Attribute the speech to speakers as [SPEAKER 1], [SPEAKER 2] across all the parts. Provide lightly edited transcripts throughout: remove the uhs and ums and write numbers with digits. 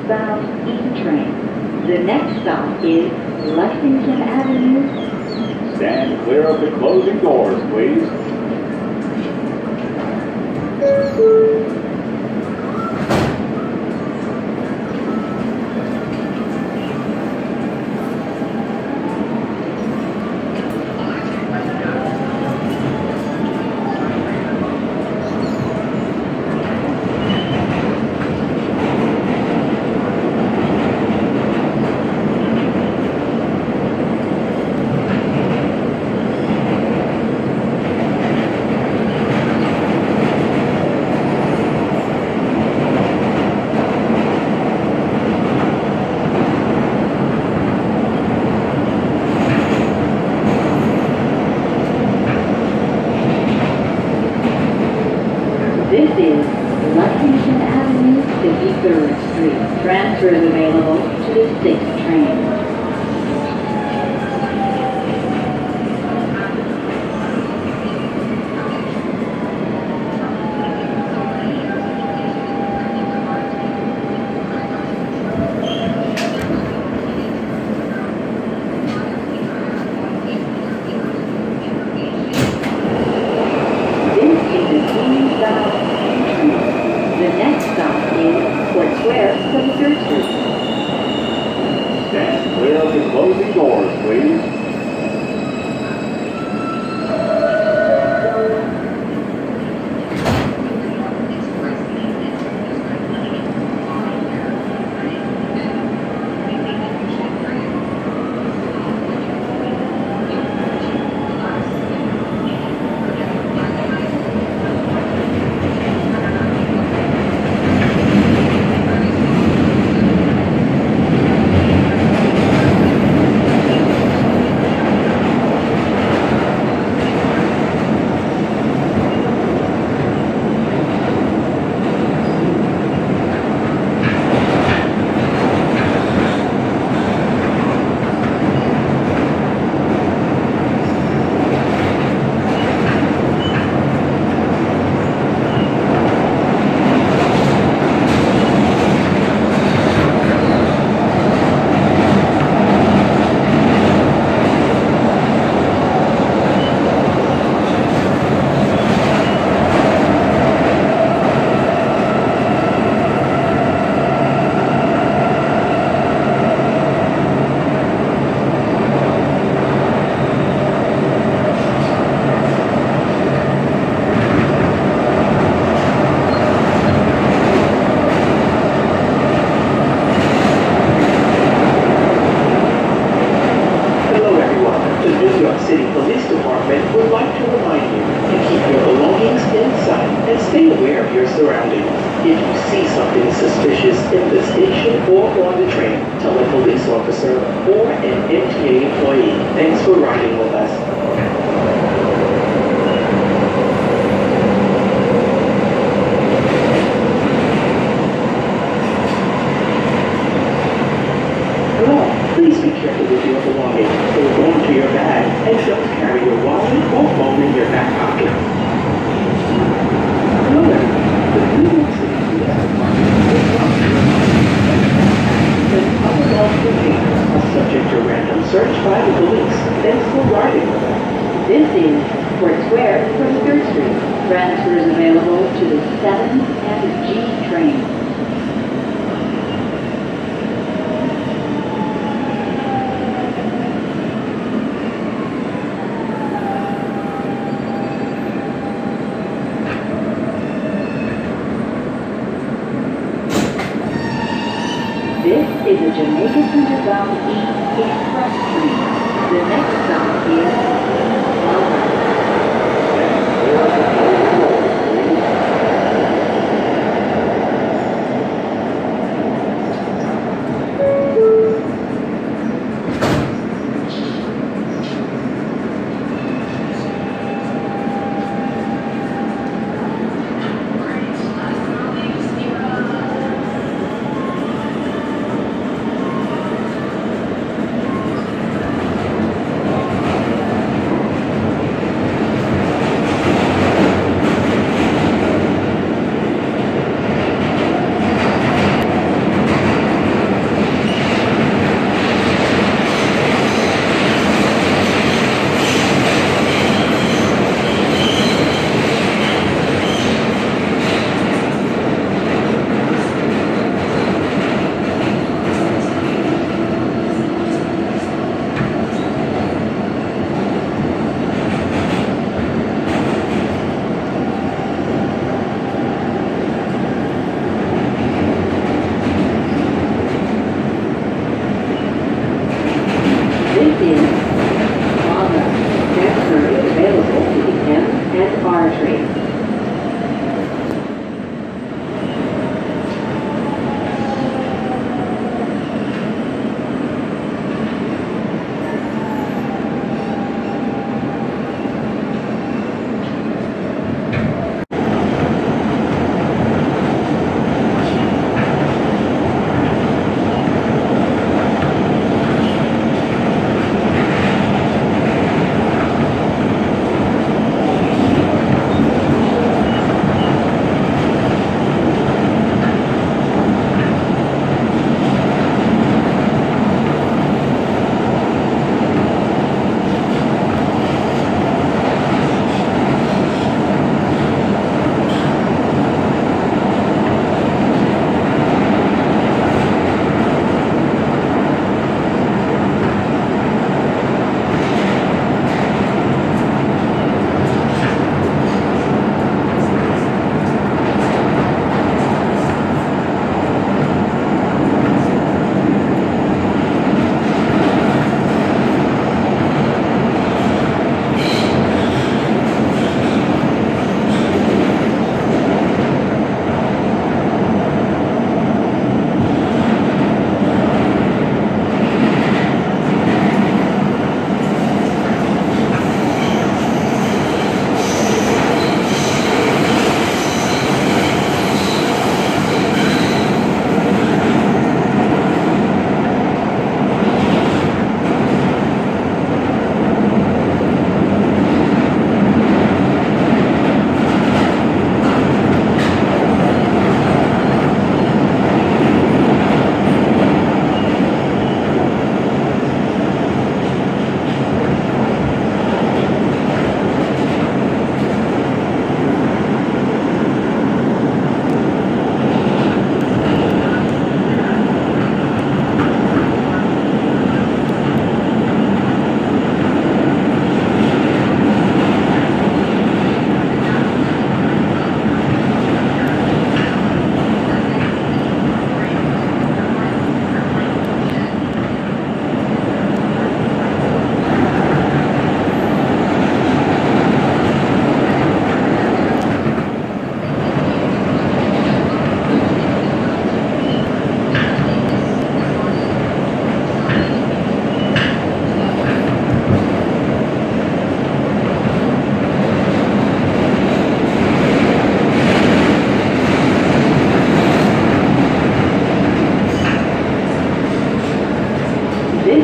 [SPEAKER 1] eastbound E train. The next stop is Lexington Avenue.
[SPEAKER 2] Stand clear of the closing doors, please.
[SPEAKER 1] This is Lexington Avenue, 53rd Street. Transfer is available to the 6th train. The next stop is Fort Square, 73rd Street.
[SPEAKER 2] Stand clear of the closing doors, please.
[SPEAKER 1] This is a Jamaica Center-Parsons Expressway. The next stop is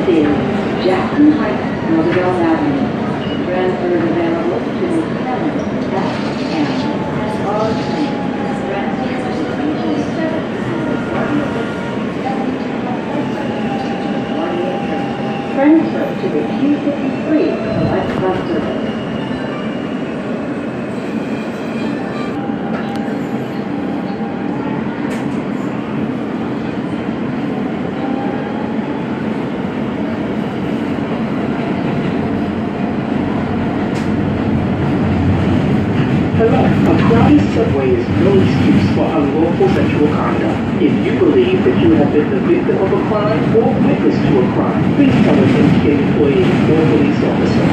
[SPEAKER 1] Next is Jackson Heights-Roosevelt Avenue. Transfers available to the 7th F and SR train. Transfer to the BJ7 Transfer to the Q53 Select Bus Service.
[SPEAKER 3] Hello, a crowded subway is no excuse for unlawful sexual conduct. If you believe that you have been the victim of a crime or witness to a crime, please tell an MTA employee or police officer.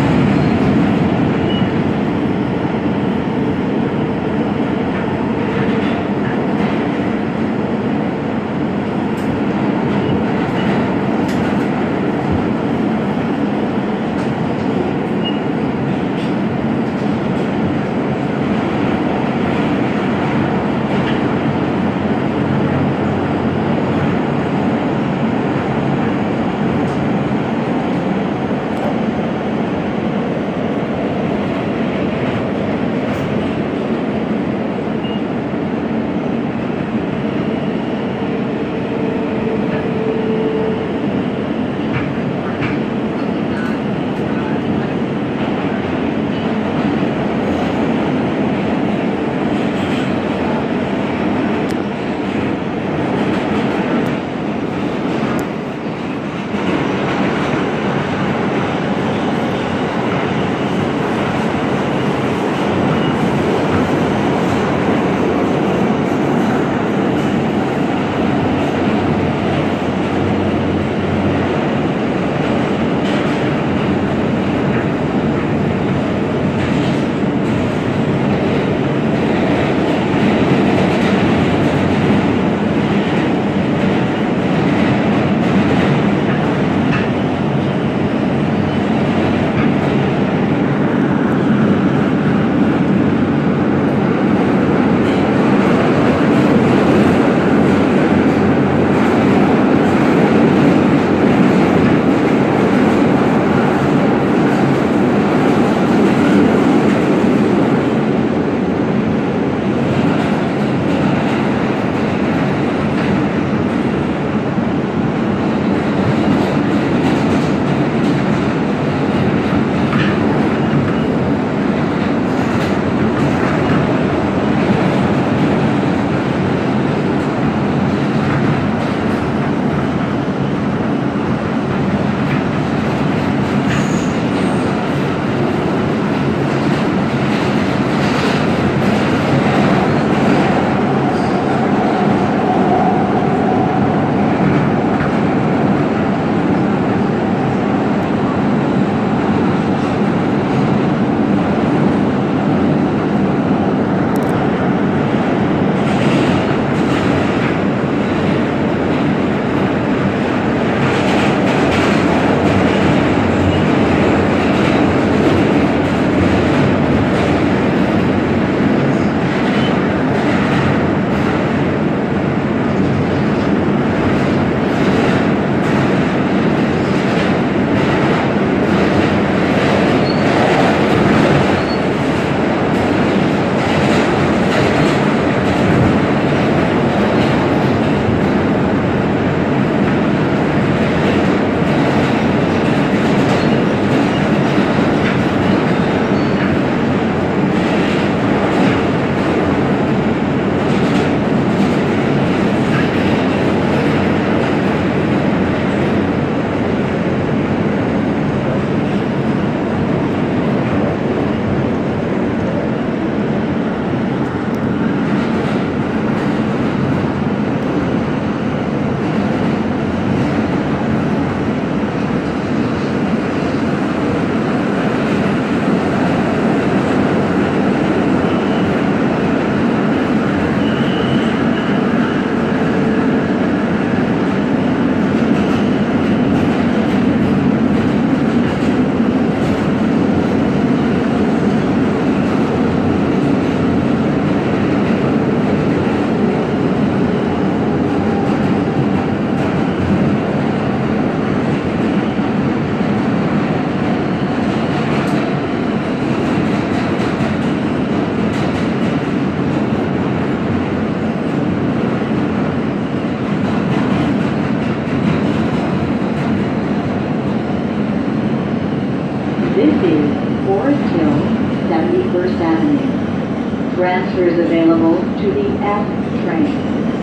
[SPEAKER 1] This is Forest Hill, 71st Avenue. Transfers available to the F train.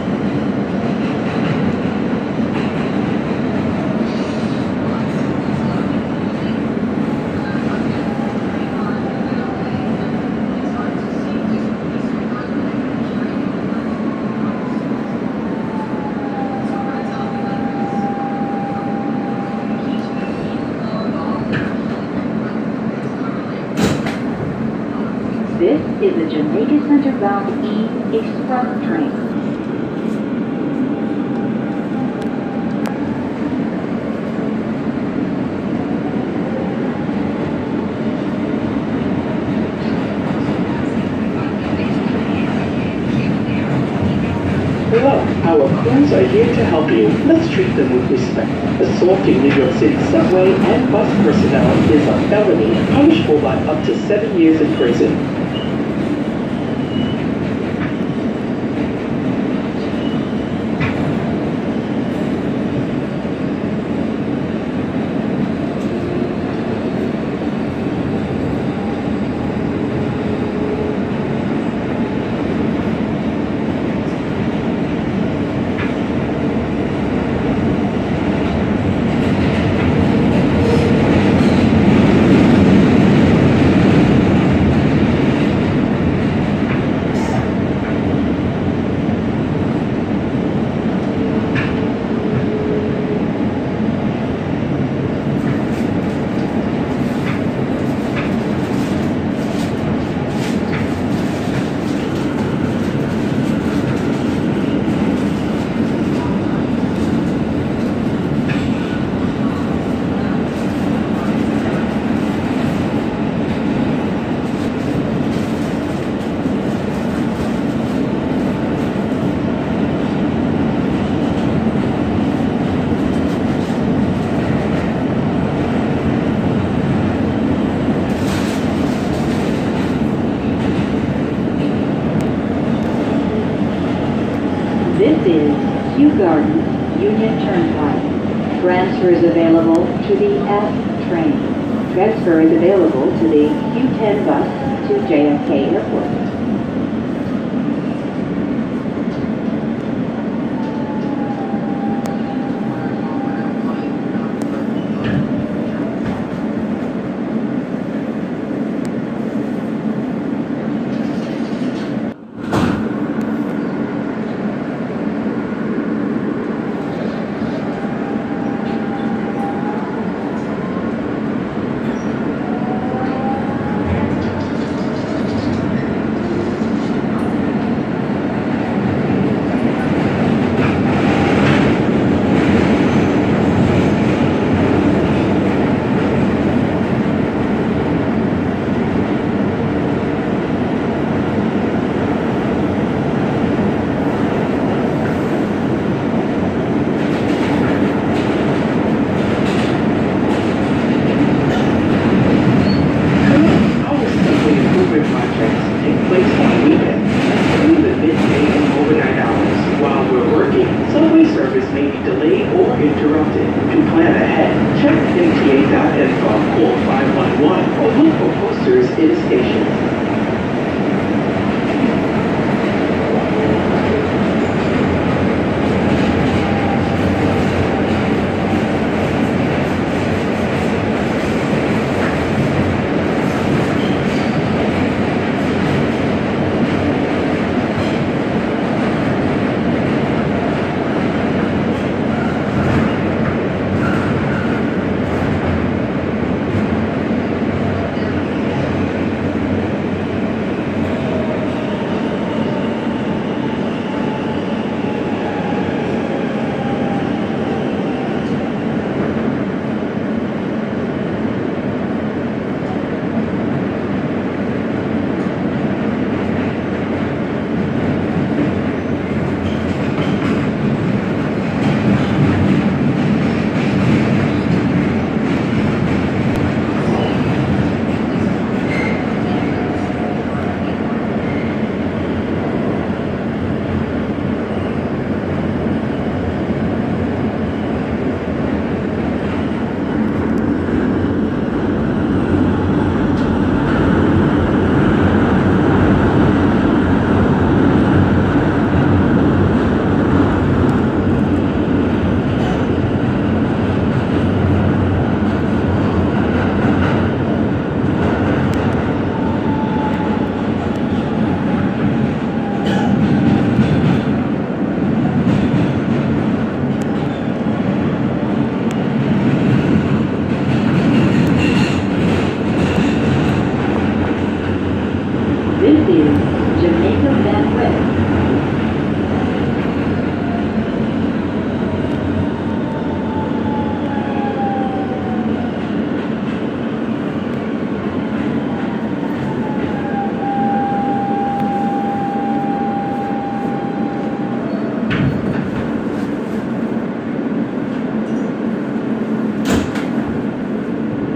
[SPEAKER 1] This is the Jamaica Center-bound E Express train.
[SPEAKER 3] Hello, our crews are here to help you. Let's treat them with respect. Assaulting New York City subway and bus personnel is a felony punishable by up to 7 years in prison.
[SPEAKER 1] This is Kew Gardens Union Turnpike. Transfer is available to the F train. Transfer is available to the Q10 bus to JFK Airport.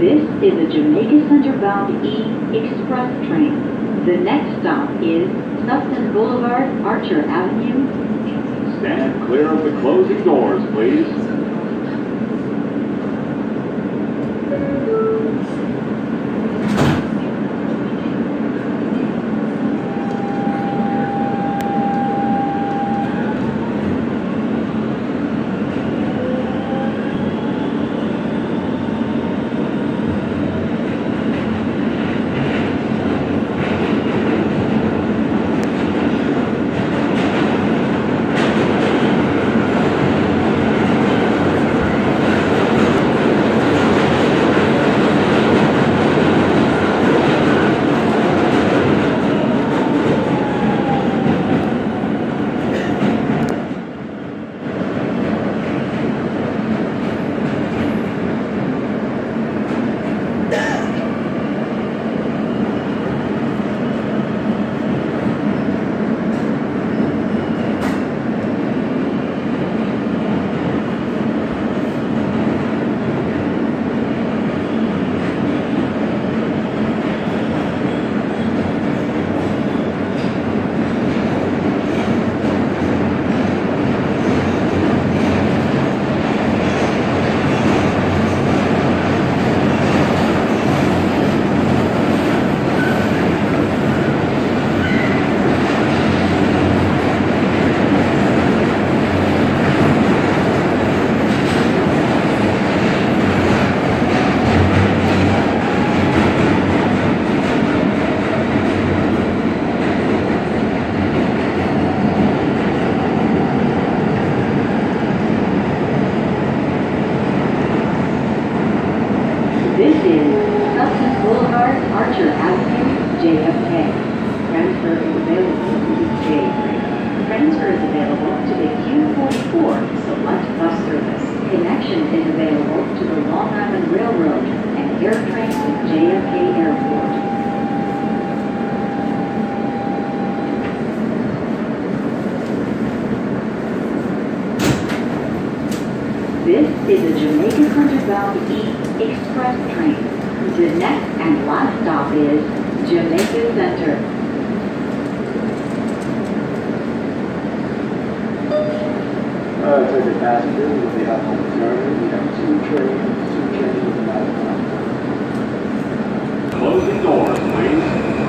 [SPEAKER 1] This is a Jamaica Center-bound E Express train. The next stop is Sutphin Boulevard-Archer Avenue.
[SPEAKER 2] Stand clear of the closing doors, please.
[SPEAKER 1] This is Sutphin Boulevard-Archer Avenue, JFK. Transfer is available to the J train. Transfer is available to the Q44 Select Bus Service. Connection is available to the Long Island Railroad and AirTrain to JFK Airport. This is a Jamaica Center-bound E Express train. The next and last stop is Jamaica Center.
[SPEAKER 4] Attention passengers, on behalf of the journey, we have two trains about
[SPEAKER 2] Closing doors, please.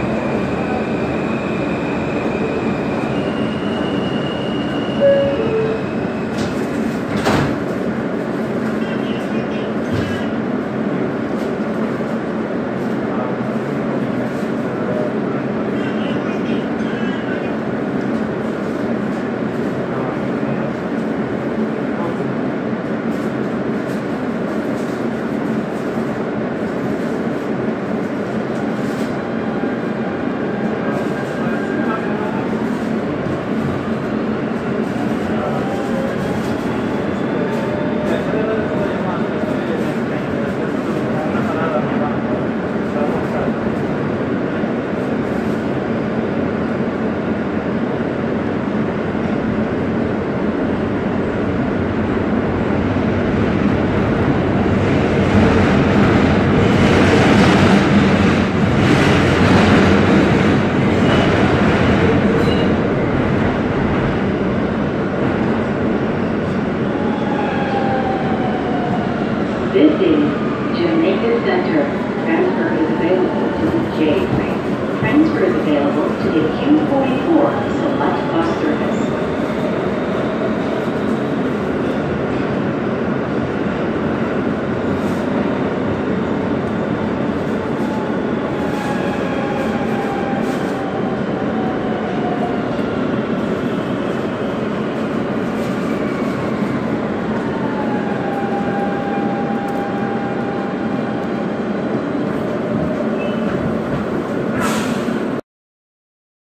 [SPEAKER 1] This is Jamaica Center. Transfer is available to the J train. Transfer is available to the Q44 Select Bus Service.